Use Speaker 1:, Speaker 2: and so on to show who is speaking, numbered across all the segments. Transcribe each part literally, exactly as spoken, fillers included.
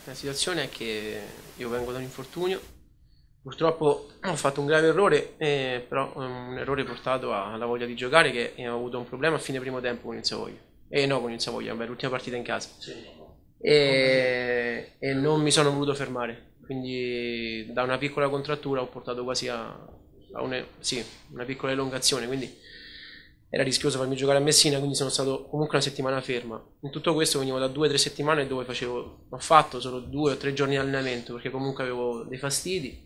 Speaker 1: la situazione è che io vengo da un infortunio, purtroppo ho fatto un grave errore, eh, però un errore portato alla voglia di giocare, che ho avuto un problema a fine primo tempo con il Savoia. E eh, no, con il Savoia, vabbè, l'ultima partita in casa. E, e non mi sono voluto fermare, quindi da una piccola contrattura ho portato quasi a, a una, sì, una piccola elongazione, quindi era rischioso farmi giocare a Messina, quindi sono stato comunque una settimana ferma. In tutto questo venivo da due o tre settimane dove facevo, ho fatto solo due o tre giorni di allenamento, perché comunque avevo dei fastidi.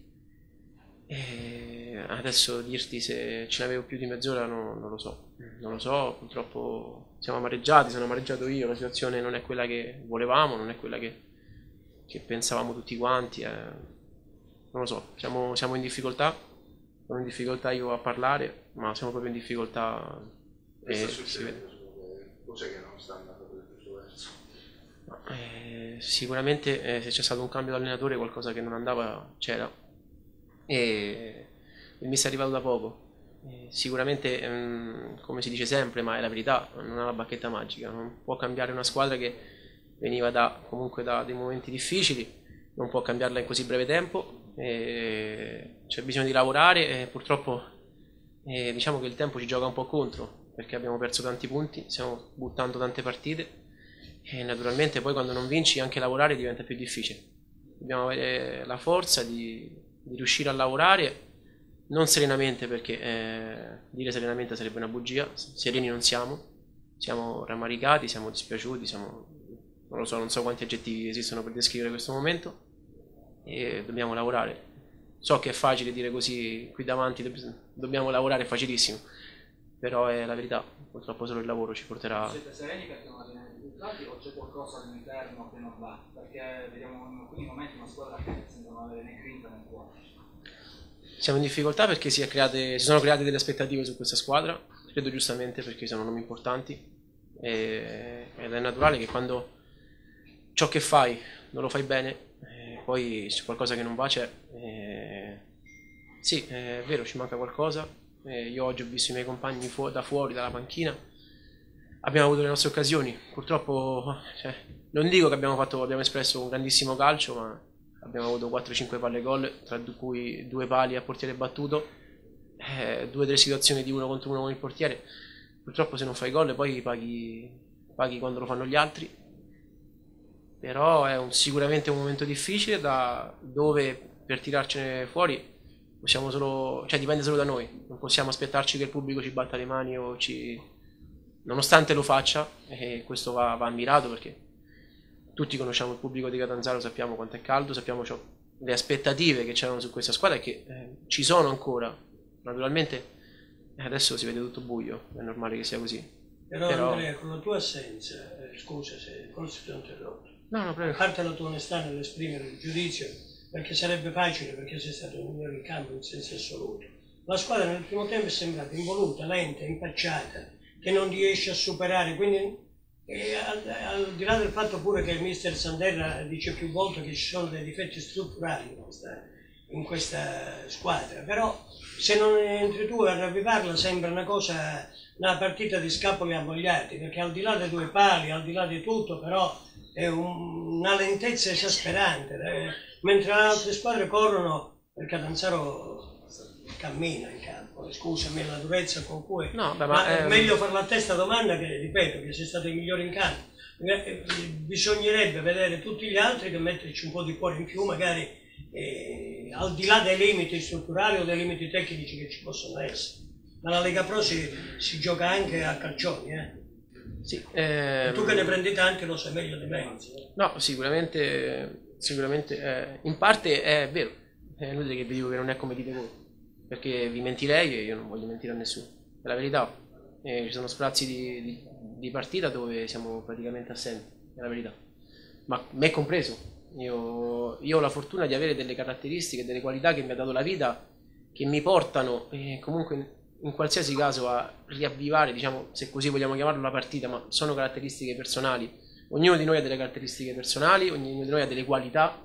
Speaker 1: E adesso dirti se ce n'avevo più di mezz'ora no, non lo so, non lo so, purtroppo siamo amareggiati, sono amareggiato io, la situazione non è quella che volevamo, non è quella che, che pensavamo tutti quanti, eh. Non lo so, siamo, siamo in difficoltà, sono in difficoltà io a parlare, ma siamo proprio in difficoltà.
Speaker 2: Che sta succedendo? Cos'è che non sta andando per il giusto verso?
Speaker 1: Eh, sicuramente eh, se c'è stato un cambio di allenatore qualcosa che non andava c'era e, e mi sta arrivato da poco. Eh, sicuramente ehm, come si dice sempre, ma è la verità, non ha la bacchetta magica, non può cambiare una squadra che veniva da, comunque da dei momenti difficili, non può cambiarla in così breve tempo, e c'è bisogno di lavorare e purtroppo eh, diciamo che il tempo ci gioca un po' contro, perché abbiamo perso tanti punti, stiamo buttando tante partite e naturalmente poi quando non vinci anche lavorare diventa più difficile. Dobbiamo avere la forza di, di riuscire a lavorare, non serenamente, perché eh, dire serenamente sarebbe una bugia, sereni non siamo, siamo rammaricati, siamo dispiaciuti, siamo, non lo so, non so quanti aggettivi esistono per descrivere questo momento, e dobbiamo lavorare. So che è facile dire così qui davanti, dobbiamo lavorare, è facilissimo, però è la verità, purtroppo solo il lavoro ci porterà.
Speaker 3: Siete sereni perché non avete risultati o c'è qualcosa all'interno che non va? Perché vediamo in alcuni momenti una squadra che sembra non avere né grinta né cuore.
Speaker 1: Siamo in difficoltà perché si, è create, si sono create delle aspettative su questa squadra, credo giustamente perché sono nomi importanti, e, ed è naturale che quando ciò che fai non lo fai bene, eh, poi c'è qualcosa che non va, c'è. Eh, sì, è vero, ci manca qualcosa. Eh, io oggi ho visto i miei compagni fu da fuori, dalla panchina, abbiamo avuto le nostre occasioni, purtroppo cioè, non dico che abbiamo, fatto, abbiamo espresso un grandissimo calcio, ma abbiamo avuto quattro cinque palle gol, tra cui due pali a portiere battuto, eh, due o tre situazioni di uno contro uno con il portiere. Purtroppo se non fai gol poi paghi, paghi quando lo fanno gli altri, però è un, sicuramente un momento difficile da, dove per tirarcene fuori possiamo solo, cioè dipende solo da noi, non possiamo aspettarci che il pubblico ci batta le mani o ci, nonostante lo faccia, e questo va, va ammirato perché tutti conosciamo il pubblico di Catanzaro, sappiamo quanto è caldo, sappiamo ciò, le aspettative che c'erano su questa squadra e che eh, ci sono ancora. Naturalmente adesso si vede tutto buio, è normale che sia così.
Speaker 4: Però, Però... Andrea, con la tua assenza, eh, scusa se forse ti ho interrotto,
Speaker 1: no, no, prego.
Speaker 4: A parte la tua onestà nell'esprimere il giudizio, perché sarebbe facile, perché sei stato il migliore in campo in senso assoluto. La squadra nel primo tempo è sembrata involuta, lenta, impacciata, che non riesce a superare, quindi e al, al di là del fatto pure che il mister Sanderra dice più volte che ci sono dei difetti strutturali in questa, in questa squadra, però se non entri tu a ravvivarla sembra una cosa, una partita di scapoli avvogliati, perché al di là dei due pali, al di là di tutto, però è un, una lentezza esasperante, eh, mentre le altre squadre corrono, il Catanzaro cammina in campo, scusami la durezza con cui,
Speaker 1: no, beh, ma,
Speaker 4: ma è
Speaker 1: ehm...
Speaker 4: meglio fare la stessa domanda che, ripeto, che sei stato il migliore in campo. Bisognerebbe vedere tutti gli altri che metterci un po' di cuore in più, magari eh, al di là dei limiti strutturali o dei limiti tecnici che ci possono essere. Dalla Lega Pro si, si gioca anche a calcioni, eh?
Speaker 1: Sì, ehm...
Speaker 4: tu che ne prendi tanti lo sai meglio di me.
Speaker 1: No, sicuramente, sicuramente eh, in parte è vero, è inutile che vi dico che non è come dite voi, perché vi mentirei e io non voglio mentire a nessuno, è la verità. Eh, ci sono sprazzi di, di, di partita dove siamo praticamente assenti, è la verità, ma me compreso. Io, io ho la fortuna di avere delle caratteristiche, delle qualità che mi ha dato la vita, che mi portano eh, comunque in, in qualsiasi caso a riavvivare, diciamo, se così vogliamo chiamarlo, la partita, ma sono caratteristiche personali. Ognuno di noi ha delle caratteristiche personali, ognuno di noi ha delle qualità,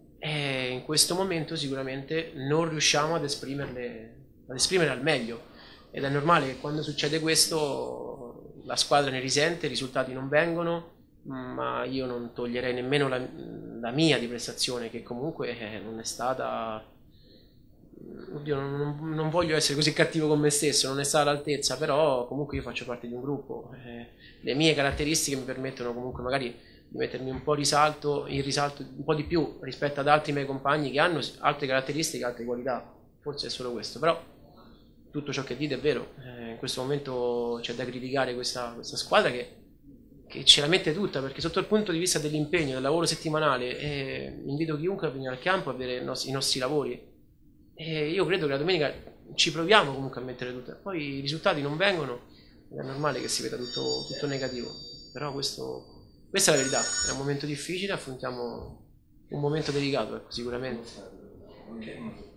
Speaker 1: e in questo momento sicuramente non riusciamo ad esprimerle, ad esprimerle al meglio, ed è normale che quando succede questo la squadra ne risente, i risultati non vengono, ma io non toglierei nemmeno la, la mia di prestazione, che comunque eh, non è stata, oddio, non, non voglio essere così cattivo con me stesso, non è stata all'altezza, però comunque io faccio parte di un gruppo, eh, le mie caratteristiche mi permettono comunque magari di mettermi un po' risalto, in risalto un po' di più rispetto ad altri miei compagni che hanno altre caratteristiche, altre qualità, forse è solo questo, però tutto ciò che dite è vero, eh, in questo momento c'è da criticare questa, questa squadra che, che ce la mette tutta, perché sotto il punto di vista dell'impegno, del lavoro settimanale, eh, invito chiunque a venire al campo a vedere i nostri, i nostri lavori, e io credo che la domenica ci proviamo comunque a mettere tutte, poi i risultati non vengono, è normale che si veda tutto, tutto negativo, però questo, questa è la verità, è un momento difficile, affrontiamo un momento delicato, ecco, sicuramente.
Speaker 4: Okay.